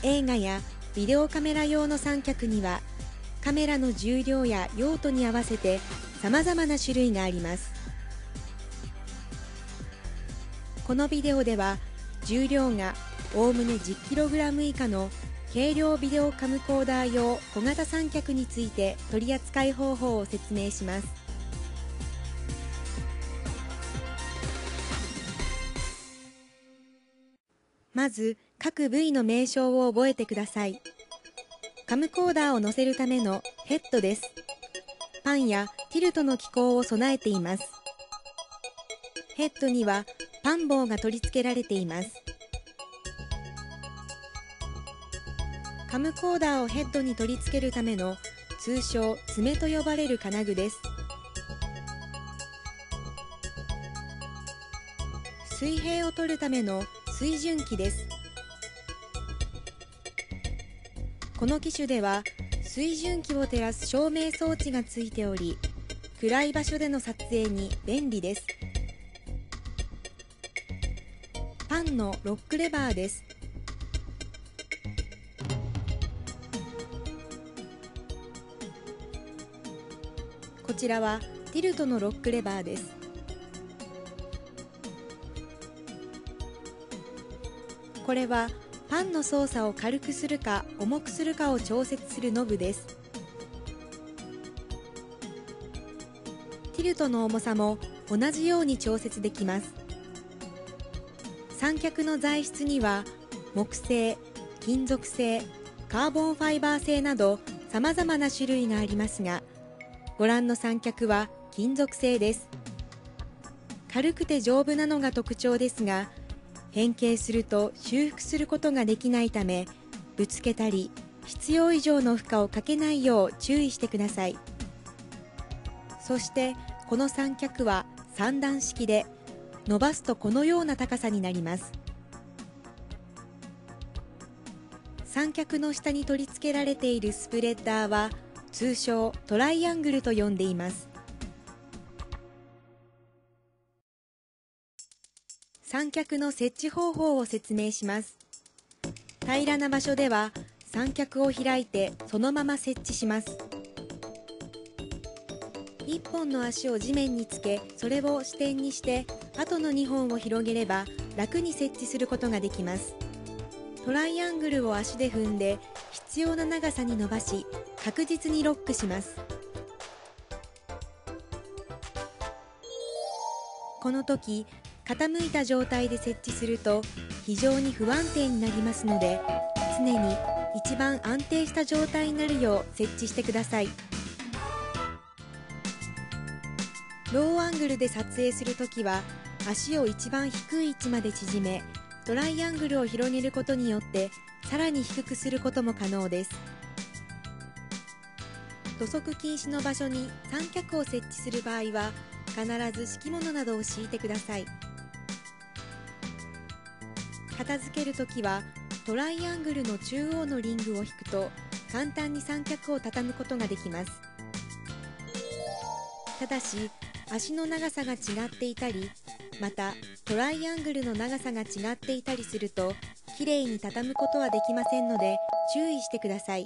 映画やビデオカメラ用の三脚には、カメラの重量や用途に合わせて様々な種類があります。このビデオでは、重量がおおむね 10kg 以下の軽量ビデオカムコーダー用小型三脚について取り扱い方法を説明します。まず、各部位の名称を覚えてください。カムコーダーを載せるためのヘッドです。パンやティルトの機構を備えています。ヘッドにはパン棒が取り付けられています。カムコーダーをヘッドに取り付けるための通称爪と呼ばれる金具です。水平を取るための水準器です。この機種では水準器を照らす照明装置がついており、暗い場所での撮影に便利です。パンのロックレバーです。こちらはティルトのロックレバーです。これはパンの操作を軽くするか重くするかを調節するノブです。ティルトの重さも同じように調節できます。三脚の材質には木製、金属製、カーボンファイバー製など様々な種類がありますが、ご覧の三脚は金属製です。軽くて丈夫なのが特徴ですが、変形すると修復することができないため、ぶつけたり必要以上の負荷をかけないよう注意してください。そしてこの三脚は3段式で、伸ばすとこのような高さになります。三脚の下に取り付けられているスプレッダーは通称トライアングルと呼んでいます。三脚の設置方法を説明します。平らな場所では三脚を開いてそのまま設置します。1本の足を地面につけ、それを支点にしてあとの2本を広げれば楽に設置することができます。トライアングルを足で踏んで必要な長さに伸ばし、確実にロックします。この時、傾いた状態で設置すると非常に不安定になりますので、常に一番安定した状態になるよう設置してください。ローアングルで撮影するときは、足を一番低い位置まで縮め、トライアングルを広げることによってさらに低くすることも可能です。土足禁止の場所に三脚を設置する場合は、必ず敷物などを敷いてください。片付けるときはトライアングルの中央のリングを引くと簡単に三脚を畳むことができます。ただし足の長さが違っていたり、またトライアングルの長さが違っていたりするときれいに畳むことはできませんので注意してください。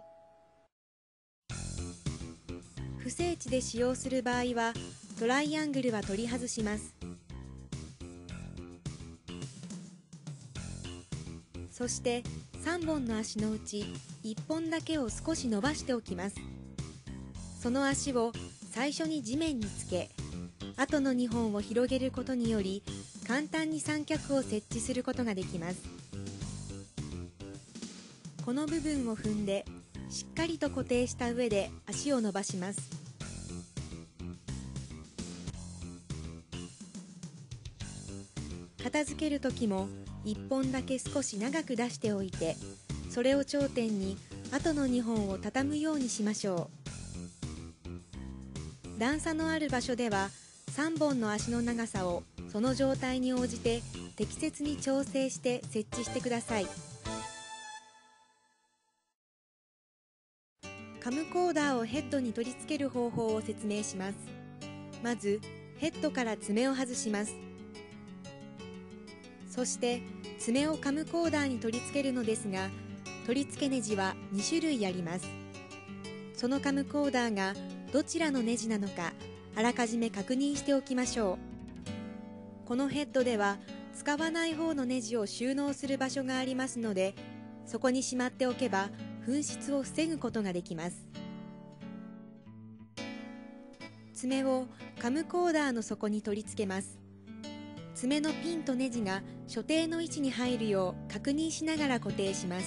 不整地で使用する場合はトライアングルは取り外します。そして3本の足のうち1本だけを少し伸ばしておきます。その足を最初に地面につけ、あとの2本を広げることにより簡単に三脚を設置することができます。この部分を踏んでしっかりと固定した上で足を伸ばします。片付ける時も1本だけ少し長く出しておいて、それを頂点にあとの2本を畳むようにしましょう。段差のある場所では3本の足の長さをその状態に応じて適切に調整して設置してください。カムコーダーをヘッドに取り付ける方法を説明します。まずヘッドから爪を外します。そして爪をカムコーダーに取り付けるのですが、 取り付けネジは2種類あります。そのカムコーダーがどちらのネジなのかあらかじめ確認しておきましょう。このヘッドでは使わない方のネジを収納する場所がありますので、そこにしまっておけば紛失を防ぐことができます。爪をカムコーダーの底に取り付けます。爪のピンとネジが所定の位置に入るよう確認しながら固定します。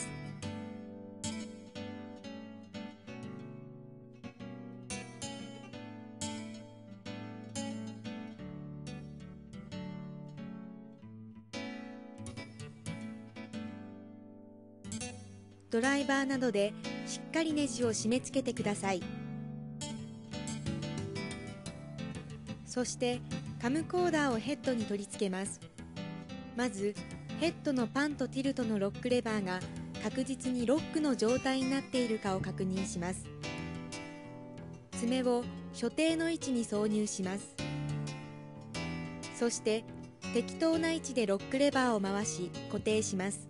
ドライバーなどでしっかりネジを締め付けてください。そしてカムコーダーをヘッドに取り付けます。まずヘッドのパンとティルトのロックレバーが確実にロックの状態になっているかを確認します。爪を所定の位置に挿入します。そして適当な位置でロックレバーを回し固定します。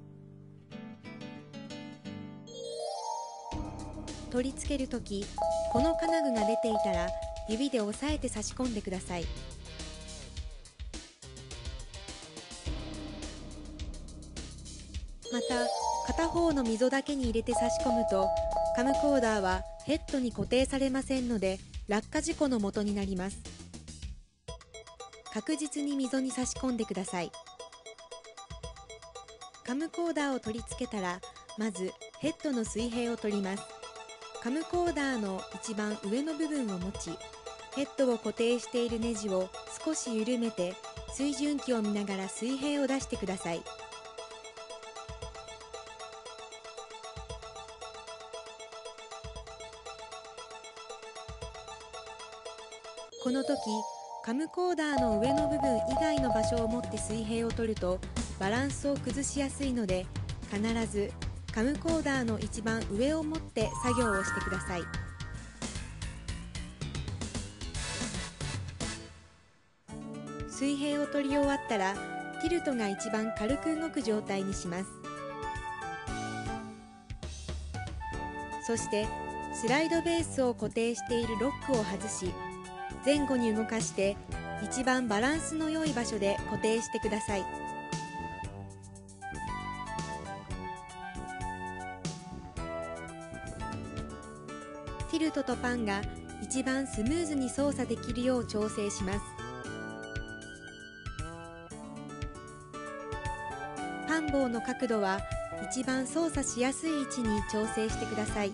取り付けるとき、この金具が出ていたら指で押さえて差し込んでください。また片方の溝だけに入れて差し込むとカムコーダーはヘッドに固定されませんので落下事故の元になります。確実に溝に差し込んでください。カムコーダーを取り付けたらまずヘッドの水平を取ります。カムコーダーの一番上の部分を持ち、ヘッドを固定しているネジを少し緩めて水準器を見ながら水平を出してください。この時カムコーダーの上の部分以外の場所を持って水平を取るとバランスを崩しやすいので、必ずカムコーダーの一番上を持って作業をしてください。水平を取り終わったらティルトが一番軽く動く状態にします。そしてスライドベースを固定しているロックを外し、前後に動かして一番バランスの良い場所で固定してください。ティルトとパンが一番スムーズに操作できるよう調整します。パン棒の角度は一番操作しやすい位置に調整してください。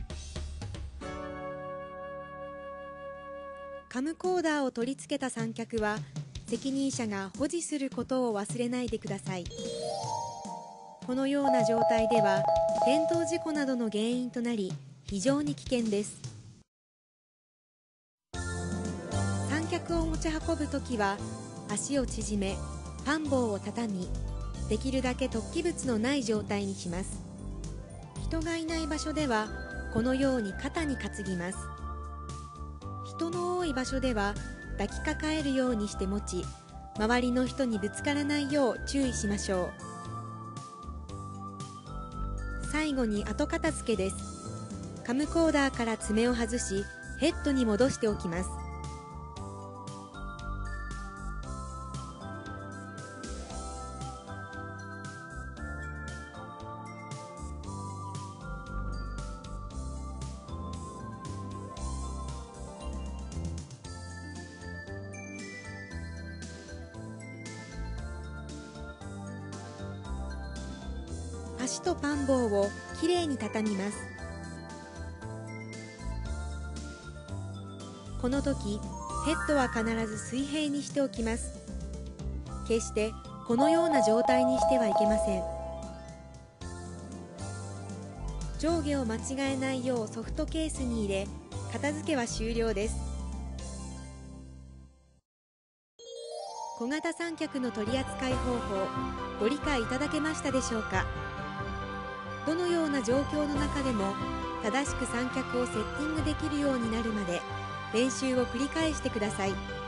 カムコーダーを取り付けた三脚は責任者が保持することを忘れないでください。このような状態では転倒事故などの原因となり非常に危険です。三脚を持ち運ぶときは足を縮め、パン棒を畳み、できるだけ突起物のない状態にします。人がいない場所ではこのように肩に担ぎます。人の多い場所では抱きかかえるようにして持ち、周りの人にぶつからないよう注意しましょう。最後に後片付けです。カムコーダーから爪を外しヘッドに戻しておきます。足とパン棒をきれいに畳みます。この時ヘッドは必ず水平にしておきます。決してこのような状態にしてはいけません。上下を間違えないようソフトケースに入れ、片付けは終了です。小型三脚の取り扱い方法、ご理解いただけましたでしょうか。どのような状況の中でも正しく三脚をセッティングできるようになるまで練習を繰り返してください。